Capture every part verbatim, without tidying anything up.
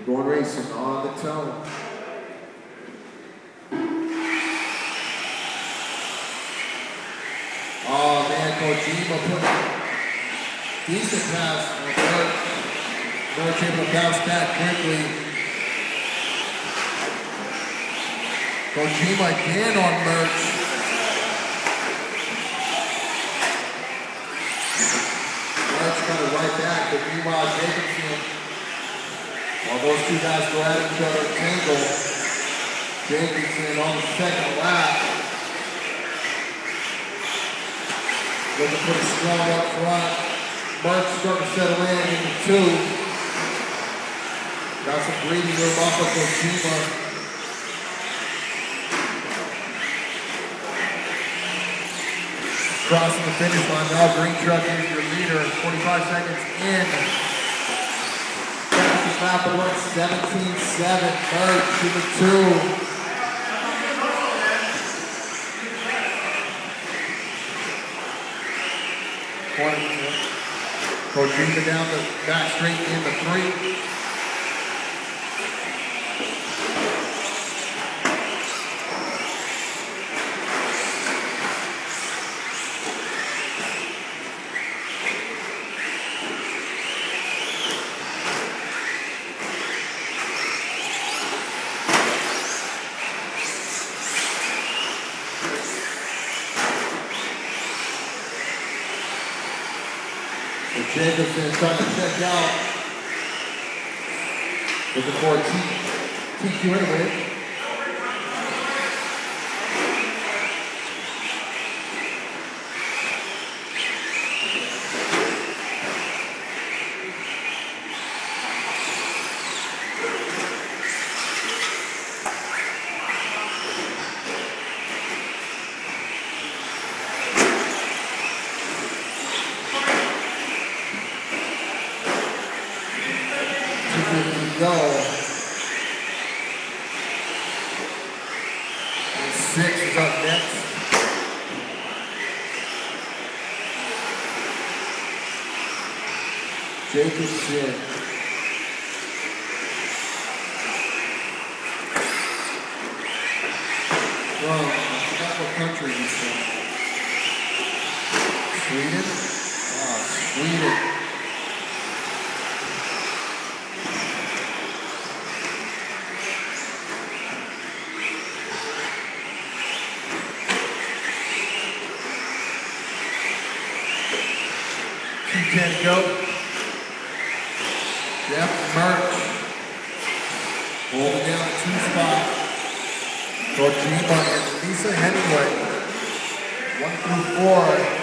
We're going racing on the tone. Oh man, Kojima put a decent pass on Merch. Merch able to bounce back quickly. Kojima again on Merch. Merch got it right back, but meanwhile Jacobson, while those two guys go at each other, tangle. Jacobson on the second lap. Looking pretty strong up front. Merch starting to settle in into two. Got some breathing room off of Kojima. Crossing the finish line now. Green Truck is your leader. forty-five seconds in. Fastest lap of one seventeen seven. Merch to the two. Kojima down the back straight in the three. Jacobson trying to check out. Looking for a T Q anyway. Go. And six is up next. Jacobson. From, I forgot what country he's from. Sweden? Oh, Sweden. ten go. Jeff Merch. Holding down the two spot. Kojima and Lisa Hemingway. One through four.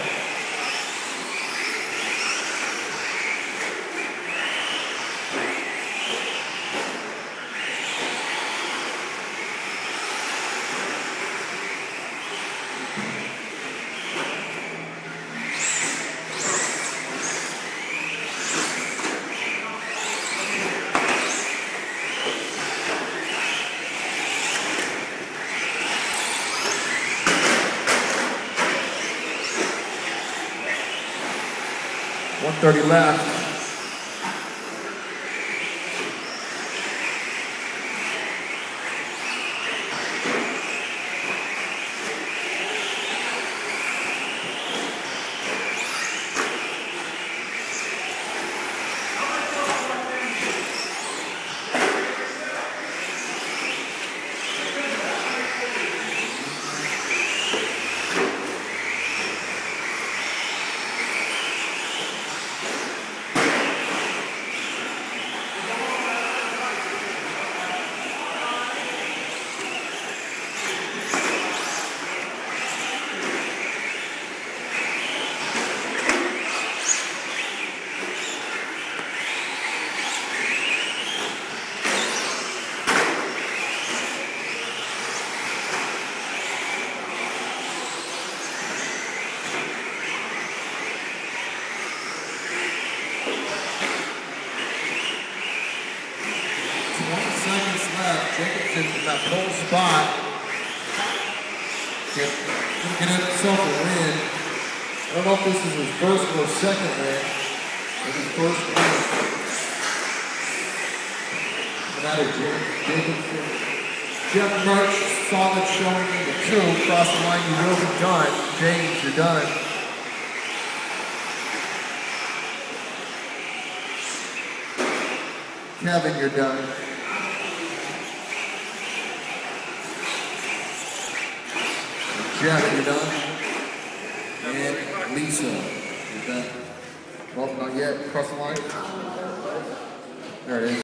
one thirty left. Jacobson in that pole spot. Get, get himself a win. I don't know if this is his first or second win. Maybe first win. matter, James Jacobson. Jeff Murch, solid showing in the two. Cross the line, you will be done. James, you're done. Kevin, you're done. Jeff, you're done. And Lisa, you're done. Well, not yet. Cross the line. There it is.